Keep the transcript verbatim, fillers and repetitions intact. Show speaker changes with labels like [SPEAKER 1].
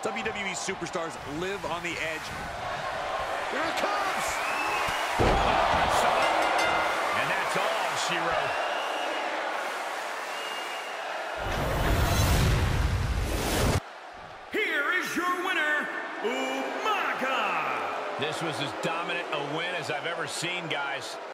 [SPEAKER 1] W W E superstars live on the edge. Here it comes!
[SPEAKER 2] And that's all she wrote.
[SPEAKER 3] Here is your winner, Umaga.
[SPEAKER 2] This was as dominant a win as I've ever seen, guys.